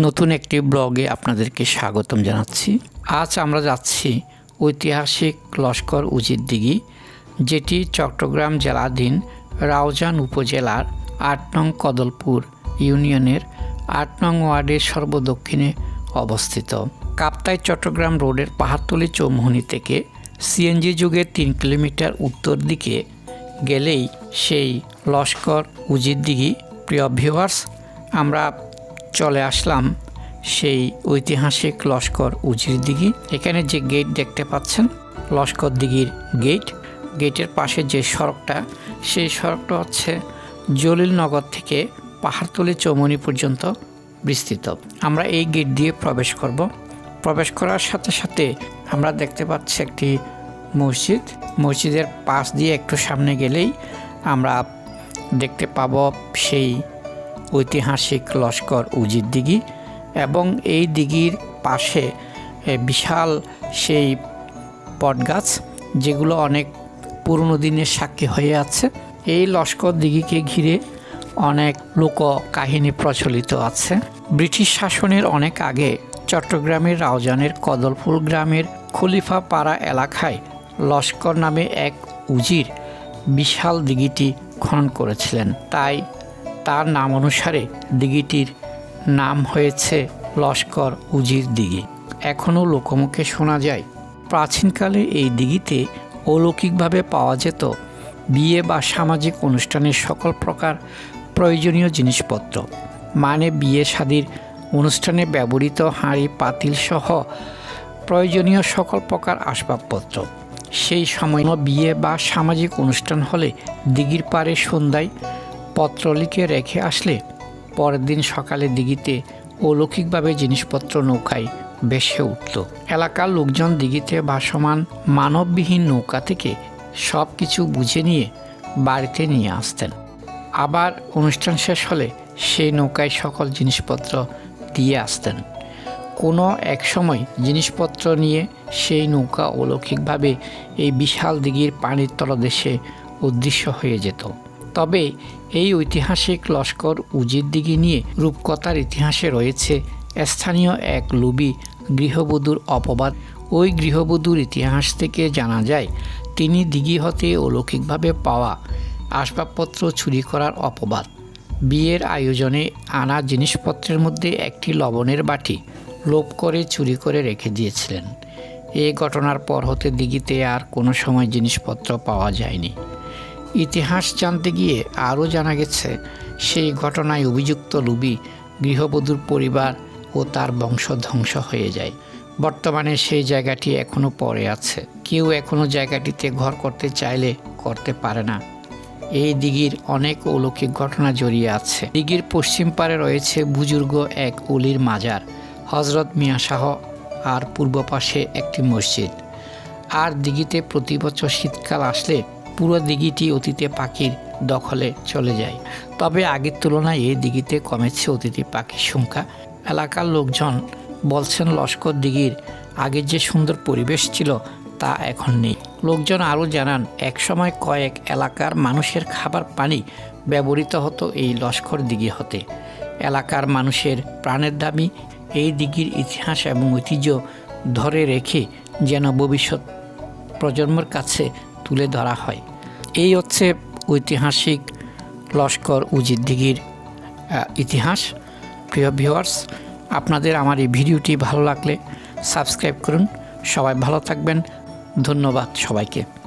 নতুন একটি ব্লগে আপনাদেরকে স্বাগতম জানাচ্ছি। আজ আমরা যাচ্ছি ঐতিহাসিক লস্কর উজির দিঘি, যেটি চট্টগ্রাম জেলাধীন রাউজান উপজেলার ৮ নং কদলপুর ইউনিয়নের ৮ নং ওয়ার্ডের সর্বদক্ষিণে অবস্থিত। কাপ্তাই চট্টগ্রাম রোডের পাহাড়তলী চৌমুহনী থেকে সিএনজি যুগে ৩ কিলোমিটার উত্তর দিকে গেলেই সেই লস্কর উজির দিঘি। প্রিয় ভিউয়ার্স, আমরা চলে আসলাম সেই ঐতিহাসিক লস্কর উজির দিঘি। এখানে যে গেট দেখতে পাচ্ছেন লস্কর দিঘির গেটের পাশে যে সড়কটা, সেই সড়কটা হচ্ছে জলিলনগর থেকে পাহাড়তলী চৌমুহনী পর্যন্ত বিস্তৃত। আমরা এই গেট দিয়ে প্রবেশ করব। প্রবেশ করার সাথে সাথে আমরা দেখতে পাচ্ছি একটি মসজিদ। মসজিদের পাশ দিয়ে একটু সামনে গেলেই আমরা দেখতে পাব সেই ঐতিহাসিক লস্কর উজির দিঘি, এবং এই দিঘির পাশে বিশাল সেই বটগাছ, যেগুলো অনেক পুরনো দিনের সাক্ষী হয়ে আছে। এই লস্কর দিঘিকে ঘিরে অনেক লোক কাহিনী প্রচলিত আছে। ব্রিটিশ শাসনের অনেক আগে চট্টগ্রামের রাউজানের কদলপুর গ্রামের খলিফা পাড়া এলাকায় লস্কর নামে এক উজির বিশাল দিঘিটি খনন করেছিলেন। তাই তার নাম অনুসারে দিঘিটির নাম হয়েছে লস্কর উজির দিঘি। এখনও লোকমুখে শোনা যায়, প্রাচীনকালে এই দিঘিতে অলৌকিকভাবে পাওয়া যেত বিয়ে বা সামাজিক অনুষ্ঠানের সকল প্রকার প্রয়োজনীয় জিনিসপত্র, মানে বিয়ে শাদীর অনুষ্ঠানে ব্যবহৃত হাঁড়ি পাতিল সহ প্রয়োজনীয় সকল প্রকার আসবাবপত্র। সেই সময় বিয়ে বা সামাজিক অনুষ্ঠান হলে দিঘির পাড়ে সন্ধ্যায় পত্র লিখে রেখে আসলে পরের দিন সকালে দিঘিতে অলৌকিকভাবে জিনিসপত্র নৌকায় ভেসে উঠত। এলাকার লোকজন দিঘিতে ভাসমান মানববিহীন নৌকা থেকে সব কিছু বুঝে নিয়ে বাড়িতে নিয়ে আসতেন। আবার অনুষ্ঠান শেষ হলে সেই নৌকায় সকল জিনিসপত্র দিয়ে আসতেন। কোনো এক সময় জিনিসপত্র নিয়ে সেই নৌকা অলৌকিকভাবে এই বিশাল দিঘির পানির তলদেশে অদৃশ্য হয়ে যেত। তবে এই ঐতিহাসিক লস্কর উজির দিঘি নিয়ে রূপকথার ইতিহাসে রয়েছে স্থানীয় এক লোভী গৃহবধূর অপবাদ। ওই গৃহবধূর ইতিহাস থেকে জানা যায়, তিনি দিঘি হতে অলৌকিকভাবে পাওয়া আসবাবপত্র চুরি করার অপবাদ, বিয়ের আয়োজনে আনা জিনিসপত্রের মধ্যে একটি লবণের বাটি লোভ করে চুরি করে রেখে দিয়েছিলেন। এই ঘটনার পর হতে দিঘিতে আর কোনো সময় জিনিসপত্র পাওয়া যায়নি। ইতিহাস জানতে গিয়ে আরও জানা গেছে, সেই ঘটনায় অভিযুক্ত লোভী গৃহবধূর পরিবার ও তার বংশ ধ্বংস হয়ে যায়। বর্তমানে সেই জায়গাটি এখনও পড়ে আছে। কেউ এখনও জায়গাটিতে ঘর করতে চাইলে করতে পারে না। এই দিঘির অনেক অলৌকিক ঘটনা জড়িয়ে আছে। দিঘির পশ্চিম পারে রয়েছে বুজুর্গ এক অলির মাজার হজরত মিয়া শাহ, আর পূর্ব পাশে একটি মসজিদ। আর দিঘিতে প্রতি বছর শীতকাল আসলে পুরো দিঘিটি অতিথি পাখির দখলে চলে যায়। তবে আগের তুলনায় এই দিঘিতে কমেছে অতিথি পাখির সংখ্যা। এলাকার লোকজন বলছেন, লস্কর দিঘির আগের যে সুন্দর পরিবেশ ছিল তা এখন নেই। লোকজন আরও জানান, একসময় কয়েক এলাকার মানুষের খাবার পানি ব্যবহৃত হতো এই লস্কর দিঘি হতে। এলাকার মানুষের প্রাণের দাবি এই দিঘির ইতিহাস এবং ঐতিহ্য ধরে রেখে যেন ভবিষ্যৎ প্রজন্মের কাছে তুলে ধরা হয়। এই হচ্ছে ঐতিহাসিক লস্কর উজির দিঘির ইতিহাস। প্রিয় ভিউয়ার্স, আপনাদের আমার এই ভিডিওটি ভালো লাগলে সাবস্ক্রাইব করুন। সবাই ভালো থাকবেন। ধন্যবাদ সবাইকে।